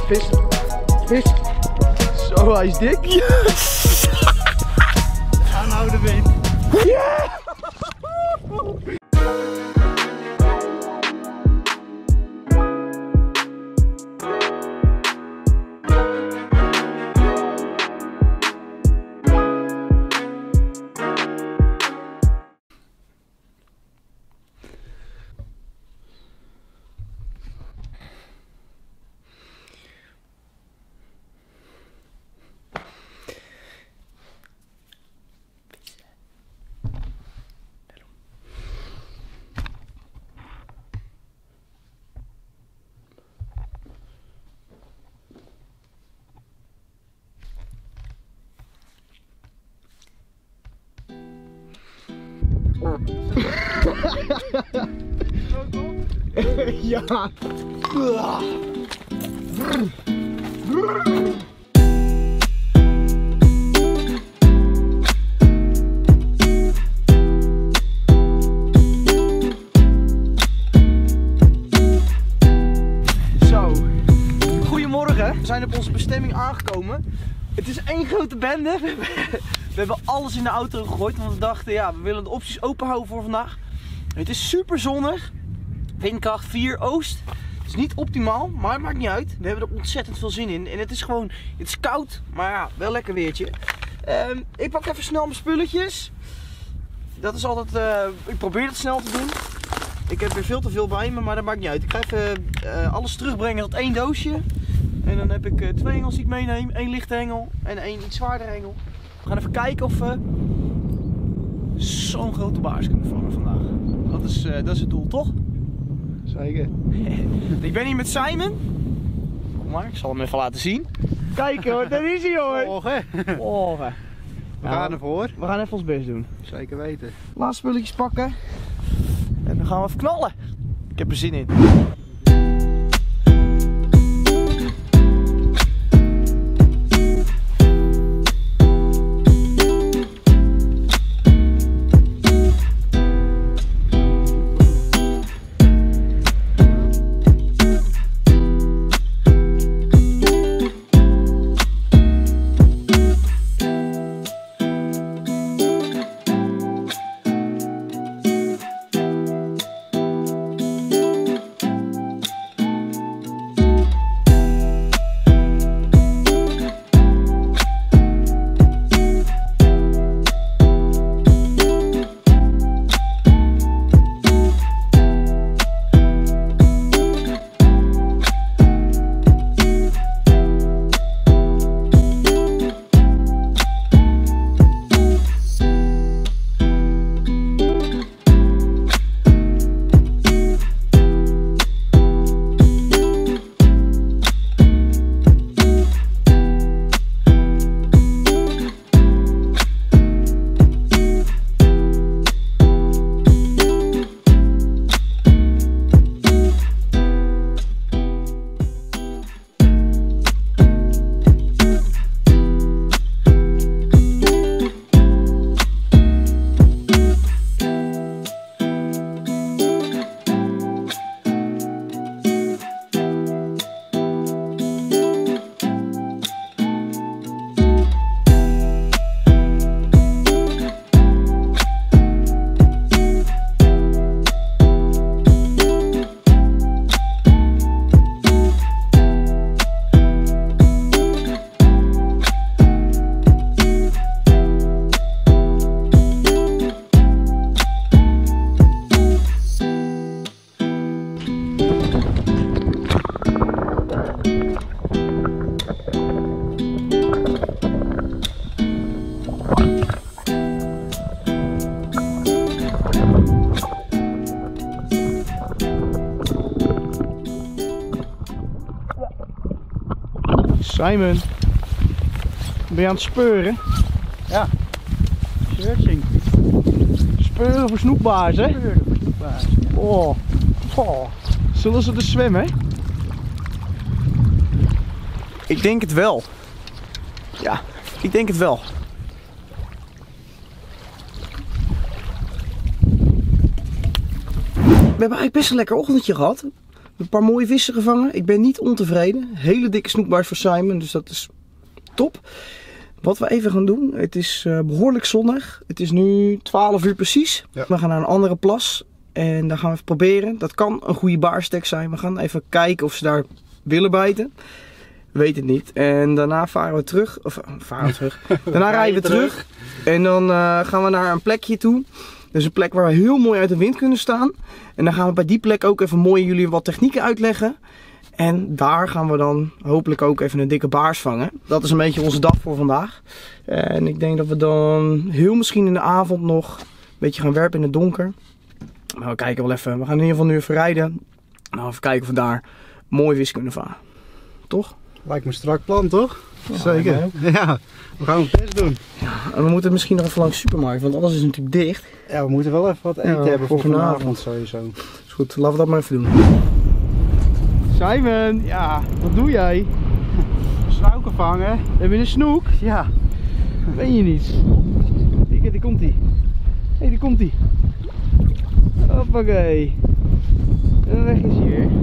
Vis. Vis. Zo, hij is dik. Yes! Aanhouden wind. Ja! Ja. Zo, goedemorgen. We zijn op onze bestemming aangekomen. Het is één grote bende. We hebben alles in de auto gegooid, want we dachten, ja, we willen de opties open houden voor vandaag. Het is super zonnig. Windkracht 4 oost. Het is niet optimaal, maar het maakt niet uit. We hebben er ontzettend veel zin in. En het is gewoon, het is koud, maar ja, wel lekker weertje. Ik pak even snel mijn spulletjes. Dat is altijd, ik probeer het snel te doen. Ik heb weer veel te veel bij me, maar dat maakt niet uit. Ik ga even alles terugbrengen tot 1 doosje. En dan heb ik 2 hengels die ik meeneem. 1 lichte hengel en 1 iets zwaardere hengel. We gaan even kijken of we zo'n grote baars kunnen vangen vandaag. Dat is het doel, toch? Zeker. Ik ben hier met Simon. Kom maar, ik zal hem even laten zien. Kijk hoor, daar is hij hoor. Morgen. Morgen. We gaan ervoor. We gaan even ons best doen. Zeker weten. Laatste spulletjes pakken. En dan gaan we even knallen. Ik heb er zin in. Simon, ben je aan het speuren? Ja, searching. Speuren voor snoekbaars, hè? Speuren voor snoekbaars. Ja. Oh. Oh. Zullen ze dus zwemmen? Ik denk het wel. Ja, ik denk het wel. We hebben eigenlijk best een lekker ochtendje gehad. Een paar mooie vissen gevangen. Ik ben niet ontevreden. Hele dikke snoekbaars voor Simon, dus dat is top. Wat we even gaan doen, het is behoorlijk zonnig. Het is nu 12 uur precies. Ja. We gaan naar een andere plas en daar gaan we even proberen. Dat kan een goede baarstek zijn. We gaan even kijken of ze daar willen bijten. Weet het niet. En daarna varen we terug. Daarna rijden we terug. En dan gaan we naar een plekje toe. Dus een plek waar we heel mooi uit de wind kunnen staan. En dan gaan we bij die plek ook even mooi jullie wat technieken uitleggen. En daar gaan we dan hopelijk ook even een dikke baars vangen. Dat is een beetje onze dag voor vandaag. En ik denk dat we dan heel misschien in de avond nog een beetje gaan werpen in het donker. Maar we kijken wel even. We gaan in ieder geval nu even rijden. Nou, even kijken of we daar mooi vis kunnen vangen. Toch? Lijkt me een strak plan, toch? Ja, zeker. Ja, we gaan ons best doen. Ja, en we moeten misschien nog even langs de supermarkt, want alles is natuurlijk dicht. Ja, we moeten wel even wat eten hebben voor vanavond sowieso. Is goed, laten we dat maar even doen. Simon, ja, wat doe jij? Snuiken vangen. Heb je een snoek? Ja. Ben je niet? Kijk, daar komt hij. Hé, daar komt hij. Hoppakee. En weg is hij weer.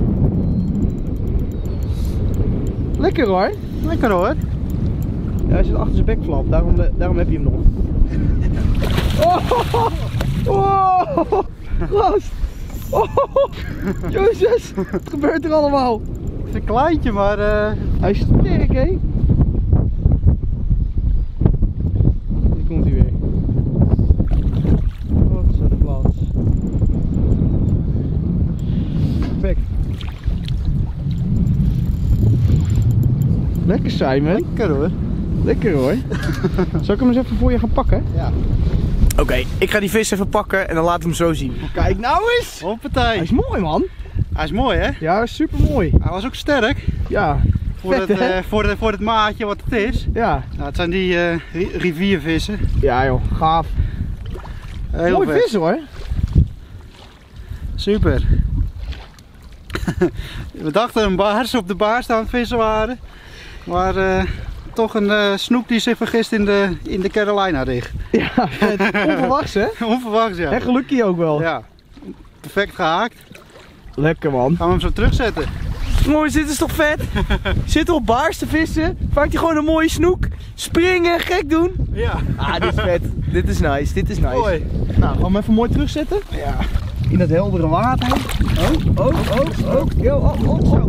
Lekker hoor. Lekker hoor. Ja, hij zit achter zijn bekflap, daarom heb je hem nog. Oh, oh, gast. Oh, Jezus, wat gebeurt er allemaal? Het is een kleintje, maar hij is sterk, hè? Hier komt hij weer. Wat is de plaats? Perfect. Lekker Simon. Lekker hoor. Lekker hoor. Zal ik hem eens even voor je gaan pakken? Ja. Oké, ik ga die vis even pakken en dan laat ik hem zo zien. Kijk nou eens! Hoppatee. Hij is mooi man. Hij is mooi hè? Ja, super mooi. Hij was ook sterk. Ja. Voor het maatje wat het is. Ja. Nou, het zijn die riviervissen. Ja joh, gaaf. Heel mooi vet. vis hoor. Super. We dachten een baars op de baars aan het vissen waren. Maar toch een snoek die zich vergist in de Carolina rig. Ja, vet. Onverwachts hè? Onverwachts ja. En gelukkig ook wel. Ja. Perfect gehaakt. Lekker man. Gaan we hem zo terugzetten. Jongens, dit is toch vet? Zitten op baars te vissen. Vangt hij gewoon een mooie snoek. Springen, gek doen. Ja. Ah, dit is vet. Dit is nice. Dit is nice. Mooi. Nou, gaan we hem even mooi terugzetten. Ja. In dat heldere water. Oh. Yo, oh.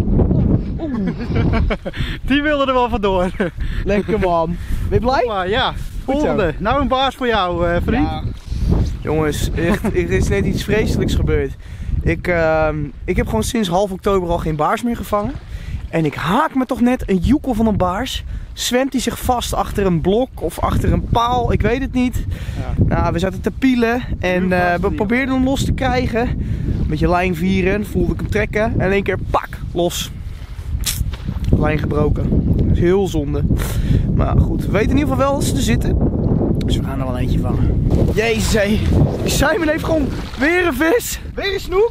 Die wilde er wel vandoor. Lekker man. Ben je blij? Maar ja, Goed volgende. zo. Nou een baas voor jou vriend. Ja. Jongens, echt, er is net iets vreselijks gebeurd. Ik heb gewoon sinds half oktober al geen baars meer gevangen. En ik haak me toch net een joekel van een baars. Zwemt hij zich vast achter een blok of achter een paal, ik weet het niet. Ja. Nou, we zaten te pielen en we probeerden hem los te krijgen. Een beetje lijn vieren, voelde ik hem trekken en in één keer pak, los. Lijn gebroken. Dat is heel zonde. Maar goed, we weten in ieder geval wel dat ze er zitten. Dus we gaan er wel eentje vangen. Jezus hé. Simon heeft gewoon weer een vis. Weer een snoek.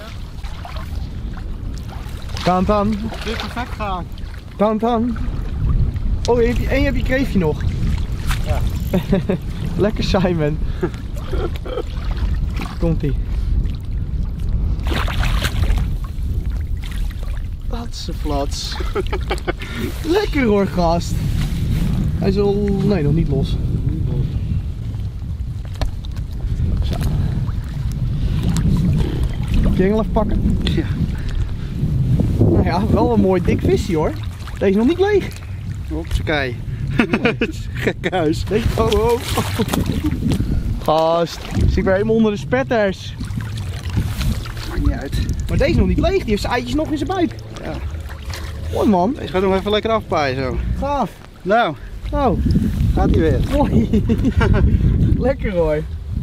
Tan. Dit is perfect gaan. Tan. Oh, en je hebt je kreefje nog. Ja. Lekker Simon. Komt ie. Flats. Lekker hoor gast. Hij is al... Nee, nog niet los. Zo. Kun je engel even pakken? Ja. Nou ja, wel een mooi dik visje hoor. Deze is nog niet leeg. Hopsakee. Gek huis. Oh. Gast, zit ik weer helemaal onder de spetters. Maakt niet uit. Maar deze is nog niet leeg, die heeft zijn eitjes nog in zijn buik. Ja. Mooi man. Deze gaat nog even lekker afpaaien zo. Gaaf. Nou, gaat hij weer. Mooi. Lekker hoor.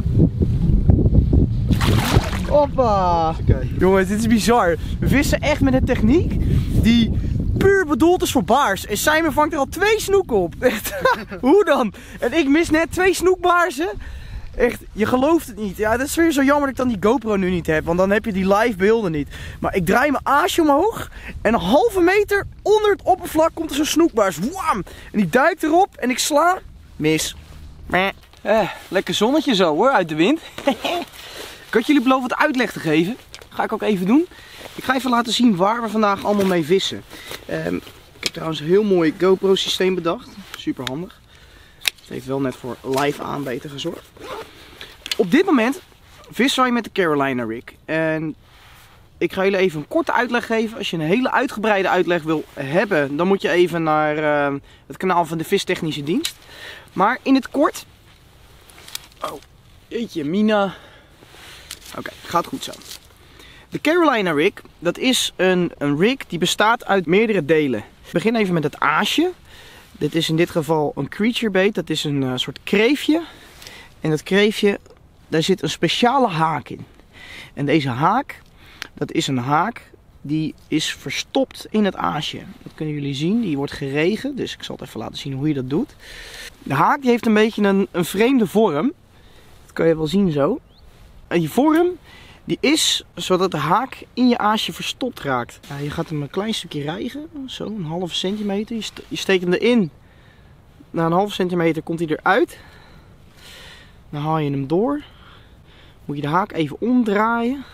Hoppa. Okay. Jongens, dit is bizar. We vissen echt met een techniek die puur bedoeld is voor baars. En Simon vangt er al 2 snoeken op. Echt. Hoe dan? En ik mis net 2 snoekbaarsen. Echt, je gelooft het niet. Ja, dat is weer zo jammer dat ik dan die GoPro nu niet heb. Want dan heb je die live beelden niet. Maar ik draai mijn aasje omhoog. En een halve meter onder het oppervlak komt er zo'n snoekbaars. Wam! En die duikt erop en ik sla. Mis. Lekker zonnetje zo hoor, uit de wind. Ik had jullie beloofd wat uitleg te geven. Ga ik ook even doen. Ik ga even laten zien waar we vandaag allemaal mee vissen. Ik heb trouwens een heel mooi GoPro systeem bedacht. Super handig. Het heeft wel net voor live aanbeten gezorgd. Op dit moment vissen wij met de Carolina rig. En ik ga jullie even een korte uitleg geven. Als je een hele uitgebreide uitleg wil hebben, dan moet je even naar het kanaal van de Vistechnische Dienst. Maar in het kort... Oh, jeetje, Mina. Oké, gaat goed zo. De Carolina rig, dat is een rig die bestaat uit meerdere delen. Ik begin even met het aasje. Dit is in dit geval een creature bait. Dat is een soort kreefje. En dat kreefje, daar zit een speciale haak in. En deze haak, dat is een haak die is verstopt in het aasje. Dat kunnen jullie zien, die wordt geregen. Dus ik zal het even laten zien hoe je dat doet. De haak die heeft een beetje een vreemde vorm. Dat kan je wel zien zo. En die vorm, die is zodat de haak in je aasje verstopt raakt. Ja, je gaat hem een klein stukje rijgen, zo een halve centimeter. Je steekt hem erin. Na een halve centimeter komt hij eruit. Dan haal je hem door. Moet je de haak even omdraaien.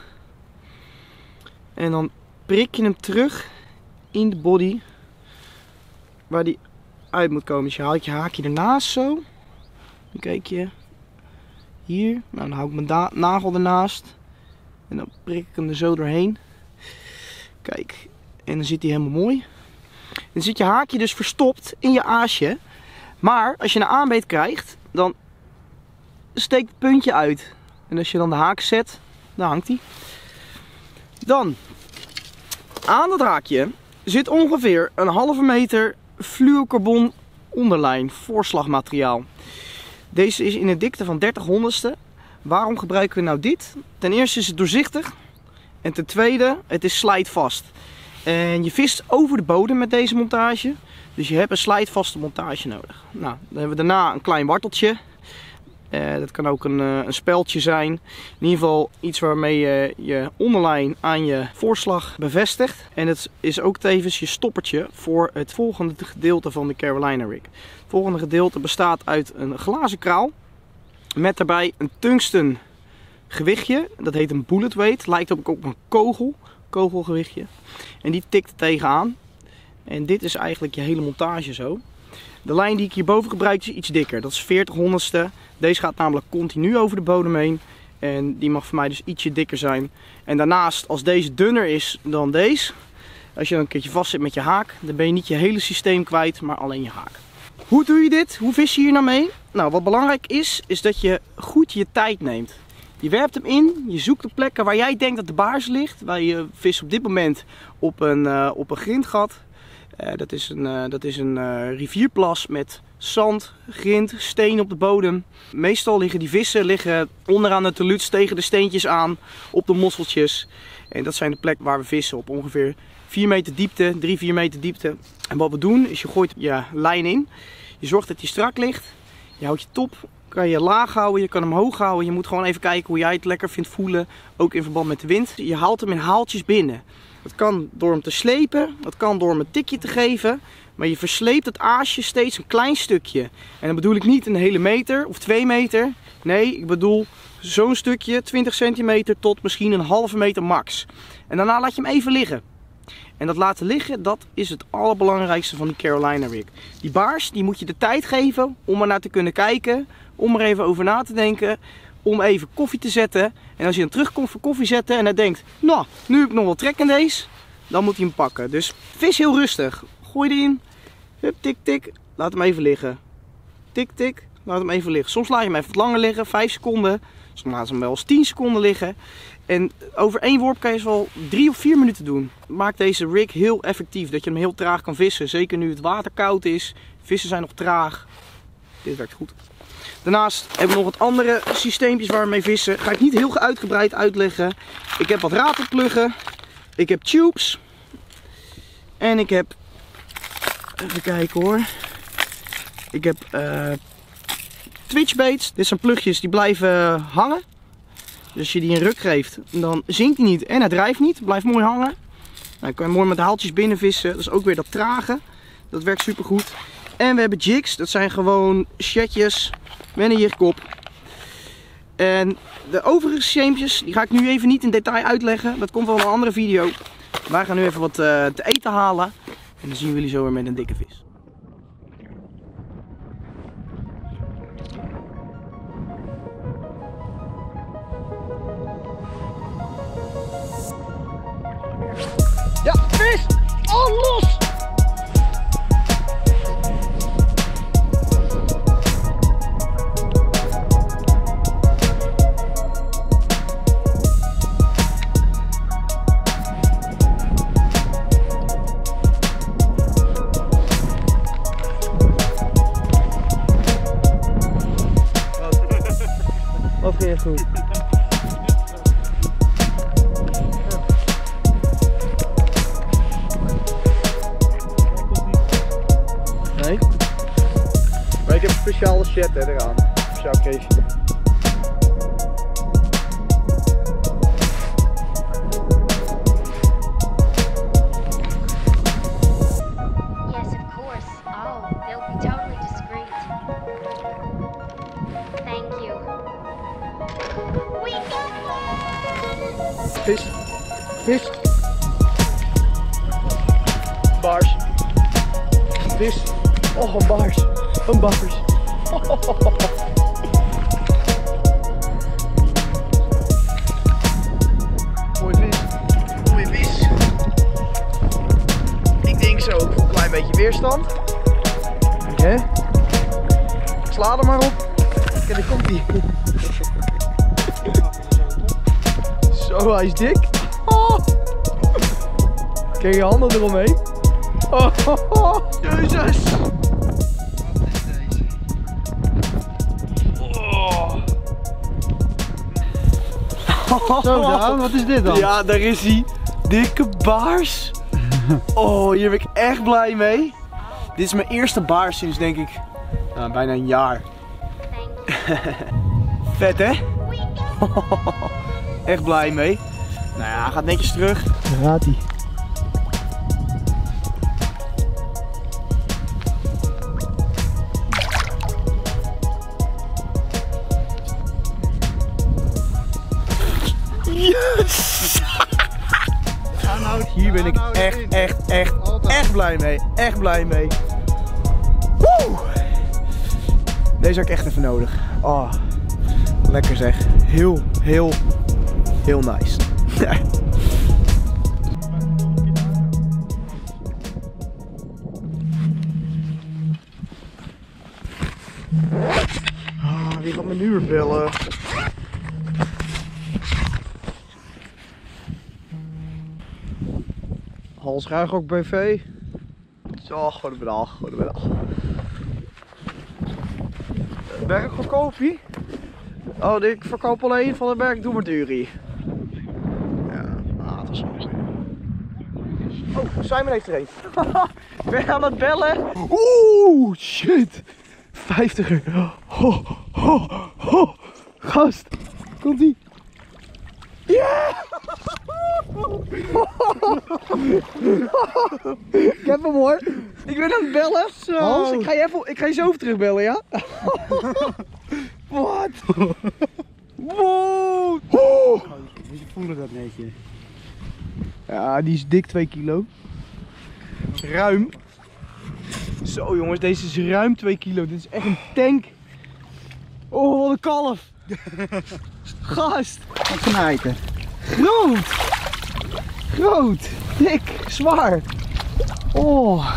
En dan prik je hem terug in de body waar die uit moet komen. Dus je haalt je haakje ernaast zo. Dan kijk je hier. Nou, dan hou ik mijn nagel ernaast. En dan prik ik hem er zo doorheen. Kijk. En dan zit hij helemaal mooi. Dan zit je haakje dus verstopt in je aasje. Maar als je een aanbeet krijgt, dan steekt het puntje uit. En als je dan de haak zet, dan hangt hij. Dan, aan het haakje zit ongeveer een halve meter fluocarbon onderlijn, voorslagmateriaal. Deze is in een dikte van 30/100ste. Waarom gebruiken we nou dit? Ten eerste is het doorzichtig. En ten tweede, het is slijtvast. En je vist over de bodem met deze montage. Dus je hebt een slijtvaste montage nodig. Nou, dan hebben we daarna een klein warteltje. Dat kan ook een speldje zijn. In ieder geval iets waarmee je je onderlijn aan je voorslag bevestigt. En het is ook tevens je stoppertje voor het volgende gedeelte van de Carolina rig. Het volgende gedeelte bestaat uit een glazen kraal. Met daarbij een tungsten gewichtje. Dat heet een bullet weight. Lijkt ook op een kogelgewichtje. En die tikt er tegenaan. En dit is eigenlijk je hele montage zo. De lijn die ik hierboven gebruik is iets dikker. Dat is 40/100ste. Deze gaat namelijk continu over de bodem heen. En die mag voor mij dus ietsje dikker zijn. En daarnaast, als deze dunner is dan deze, als je dan een keertje vast zit met je haak, dan ben je niet je hele systeem kwijt, maar alleen je haak. Hoe doe je dit? Hoe vis je hier nou mee? Nou, wat belangrijk is dat je goed je tijd neemt. Je werpt hem in, je zoekt de plekken waar jij denkt dat de baars ligt. Waar je vis op dit moment op een grindgat. Dat is een rivierplas met zand, grind, steen op de bodem. Meestal liggen die vissen onderaan de teluts tegen de steentjes aan op de mosseltjes. En dat zijn de plekken waar we vissen op ongeveer 4 meter diepte, 3-4 meter diepte. En wat we doen is je gooit je lijn in. Je zorgt dat die strak ligt. Je houdt je top, kan je laag houden, je kan hem hoog houden. Je moet gewoon even kijken hoe jij het lekker vindt voelen, ook in verband met de wind. Je haalt hem in haaltjes binnen. Dat kan door hem te slepen, dat kan door hem een tikje te geven. Maar je versleept het aasje steeds een klein stukje. En dan bedoel ik niet een hele meter of 2 meter. Nee, ik bedoel zo'n stukje, 20 centimeter tot misschien een halve meter max. En daarna laat je hem even liggen. En dat laten liggen, dat is het allerbelangrijkste van die Carolina rig. Die baars, die moet je de tijd geven om er naar te kunnen kijken. Om er even over na te denken. Om even koffie te zetten. En als je dan terugkomt voor koffie zetten en hij denkt, nou, nu heb ik nog wel trek in deze. Dan moet hij hem pakken. Dus vis heel rustig. Gooi erin. Hup, tik, tik. Laat hem even liggen. Tik, tik. Laat hem even liggen. Soms laat je hem even wat langer liggen. 5 seconden. Soms laat je hem wel eens 10 seconden liggen. En over 1 worp kan je wel 3 of 4 minuten doen. Maakt deze rig heel effectief. Dat je hem heel traag kan vissen. Zeker nu het water koud is. Vissen zijn nog traag. Dit werkt goed. Daarnaast hebben we nog wat andere systeempjes waar we mee vissen. Ga ik niet heel uitgebreid uitleggen. Ik heb wat ratelpluggen. Ik heb tubes. En ik heb... Even kijken hoor. Ik heb twitchbaits. Dit zijn plugjes die blijven hangen. Dus als je die een ruk geeft, dan zinkt hij niet en hij drijft niet. Blijft mooi hangen. Nou, dan kan je mooi met de haaltjes binnen vissen. Dat is ook weer dat trage. Dat werkt super goed. En we hebben jigs. Dat zijn gewoon chatjes met een jigkop. En de overige systeempjes, die ga ik nu even niet in detail uitleggen. Dat komt wel in een andere video. Wij gaan nu even wat te eten halen. En dan zien we jullie zo weer met een dikke vis. Ja, vis! Oh, los! Wat ging je goed? Nee? Maar ik heb een speciale shit eraan. Speciaal kreeg je. Yes, of course. Oh, they'll be totally discreet. Thank you. We got one! Vis. Vis. Baars. Vis. Oh, een baars. Een baars. Mooi vis. Mooie vis. Ik denk zo een klein beetje weerstand. Oké. Ik sla er maar op. Kijk, daar komt hij. Zo, hij is dik. Oh. Kijk je handen eromheen. Oh, oh, oh. Jezus. Zo Daan, wat is dit dan? Ja, daar is hij. Dikke baars. Oh, hier ben ik echt blij mee. Dit is mijn eerste baars sinds denk ik bijna een jaar. Vet hè? Echt blij mee. Nou ja, hij gaat netjes terug. Daar gaat hij. Yes! Hier ben ik echt blij mee. Echt blij mee. Woe! Deze had ik echt even nodig. Oh, lekker zeg. Heel nice. Wie gaat me nu weer bellen? Halsruig ook BV. Zo, goedemiddag. Berg verkoop je? Oh, ik verkoop alleen van de berg doe maar duur. Ja, dat is wel goed. Oh, Simon heeft er een. Ik ben aan het bellen. Oeh, shit. 50er. Gast, komt ie. Ja! Ik heb hem hoor. Ik ben aan het bellen. Zo. Hans, ik ga je zo even terugbellen, ja? Wat? Wow! Je voelde dat netje. Ja, die is dik 2 kilo. Ruim. Zo jongens, deze is ruim 2 kilo. Dit is echt een tank. Oh, wat een kalf. Gast. Wat knijten. Groot. Dik. Zwaar. Oh.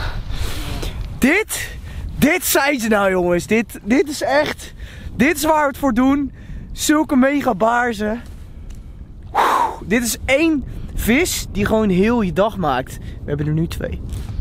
Dit zijn ze nou jongens. Dit is echt. Dit is waar we het voor doen. Zulke mega baarzen. Dit is 1 vis die gewoon heel je dag maakt. We hebben er nu 2.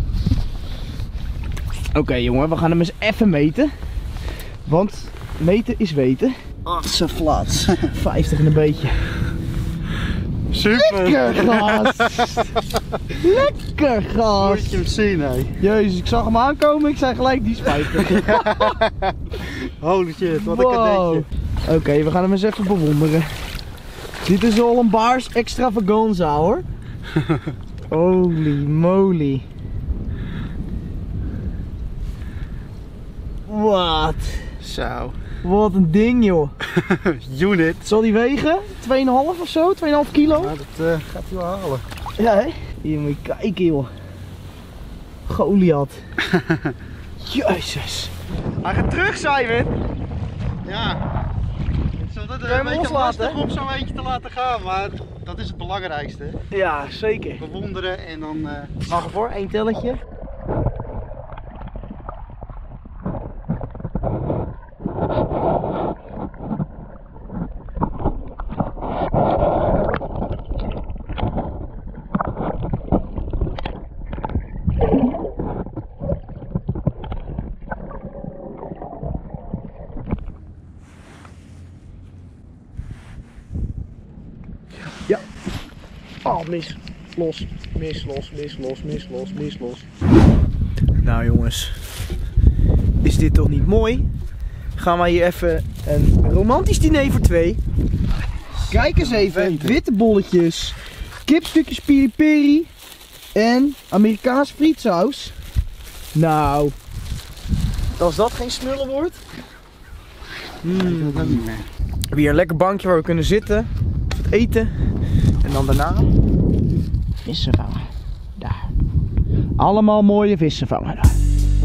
Oké jongen, we gaan hem eens even meten. Want meten is weten. Ach, zo flats. 50 en een beetje. Super. Lekker gast. Lekker gast. Moet je hem zien, hé. Jezus, ik zag hem aankomen. Ik zei gelijk die is 50. Holy shit, wat een kadetje. Oké, we gaan hem eens even bewonderen. Dit is al een baars extravaganza hoor. Holy moly. Wat? Zo. Wat een ding, joh. Unit. Zal die wegen? 2,5 of zo? 2,5 kilo? Ja, dat gaat hij wel halen. Ja, hè? Hier moet je kijken, joh. Goliath. Jezus. Hij gaat terug, Simon. Ja. Het is altijd Kan je hem een beetje loslaten? lastig om zo'n eentje te laten gaan, maar dat is het belangrijkste. Ja, zeker. Bewonderen en dan... Mag ervoor, 1 telletje. Ja. Oh, mis. Los. Mis, los, mis, los, mis, los, mis, los. Nou jongens. Is dit toch niet mooi? Gaan wij hier even een romantisch diner voor 2. Kijk eens even. Witte bolletjes. Kipstukjes piri piri. En Amerikaanse frietsaus. Nou. Als dat geen smullen wordt. dat ook niet meer. Weer een lekker bankje waar we kunnen zitten. Wat eten. En dan daarna vissen vangen. Daar. Allemaal mooie vissen vangen daar.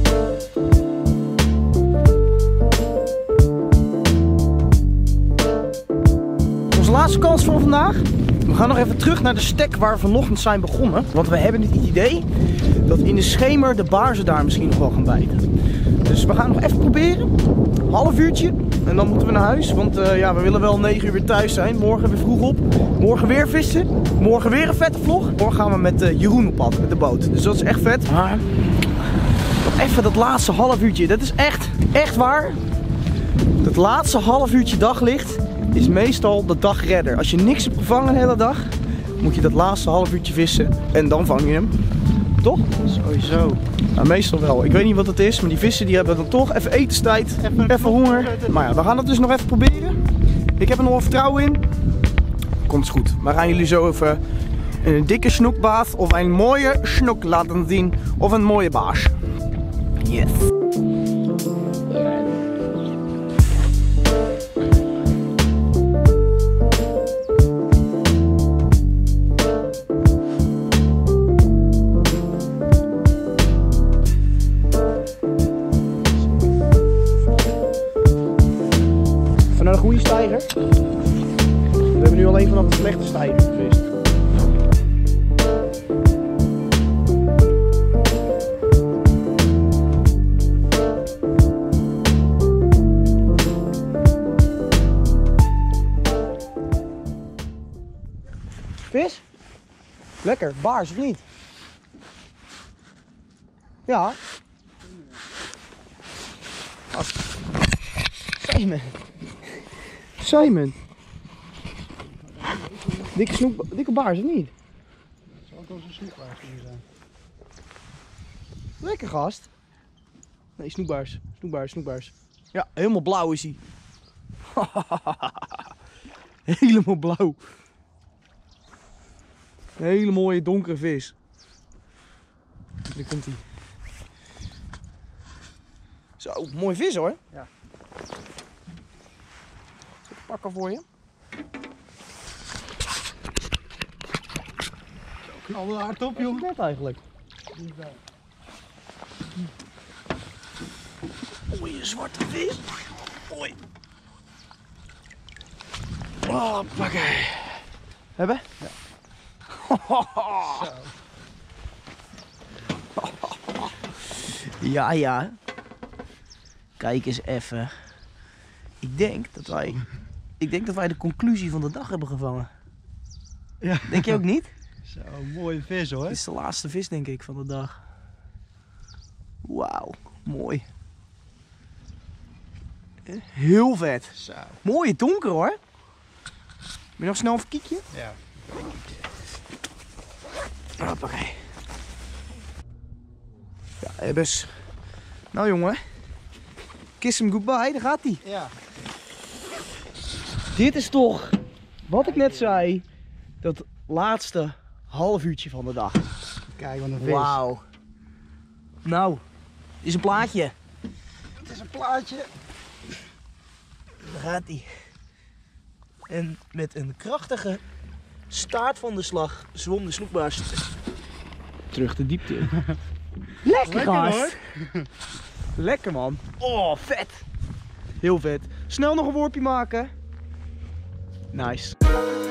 Onze laatste kans voor vandaag. We gaan nog even terug naar de stek waar we vanochtend zijn begonnen. Want we hebben het idee dat in de schemer de baarzen daar misschien nog wel gaan bijten. Dus we gaan nog even proberen. Half uurtje. En dan moeten we naar huis. Want ja, we willen wel om 9 uur weer thuis zijn. Morgen weer vroeg op. Morgen weer vissen. Morgen weer een vette vlog. Morgen gaan we met Jeroen op pad. Met de boot. Dus dat is echt vet. Maar nog even dat laatste half uurtje. Dat is echt waar. Dat laatste half uurtje daglicht is meestal de dagredder. Als je niks hebt gevangen de hele dag, moet je dat laatste half uurtje vissen. En dan vang je hem. Toch? Sowieso. Nou, meestal wel. Ik weet niet wat het is, maar die vissen die hebben dan toch even etenstijd, even honger. Maar ja, we gaan het dus nog even proberen. Ik heb er nog wel vertrouwen in. Komt goed. We gaan jullie zo even een dikke snoekbaat of een mooie snoek laten zien. Of een mooie baas. Yes. Naar de goede steiger. We hebben nu alleen vanaf de slechte steiger gevist. Vis? Lekker, baars of niet? Ja. Simon. Simon. Dikke baars of niet? Het zou ook wel zo'n snoekbaars kunnen zijn. Lekker gast. Nee, snoekbaars. Snoekbaars. Ja, helemaal blauw is hij. Helemaal blauw. Een hele mooie donkere vis. Daar komt hij. Zo, mooi vis hoor. Ja. Pakken voor je. Knalde er hard op, Hoe joh. is dat eigenlijk? Oei, een zwarte vis. Oei. Oh, pakken. Hebben? Ja. Ja, ja. Kijk eens even. Ik denk dat wij de conclusie van de dag hebben gevangen. Ja. Denk je ook niet? Zo, mooie vis hoor. Dit is de laatste vis denk ik van de dag. Wauw, mooi. Heel vet. Zo. Mooie donker hoor. Ben je nog snel een kiekje? Ja. Hoppakee. Ja, Ebbes. Nou jongen. Kiss hem goodbye, daar gaat hij. Ja. Dit is toch, wat ik net zei, dat laatste half uurtje van de dag. Kijk, wat een vis. Wauw. Nou, dit is een plaatje. Het is een plaatje. Daar gaat hij. En met een krachtige staart van de slag zwom de snoekbaars terug de diepte in. Lekker gast! Lekker man. Oh, vet! Heel vet. Snel nog een worpje maken. Nice.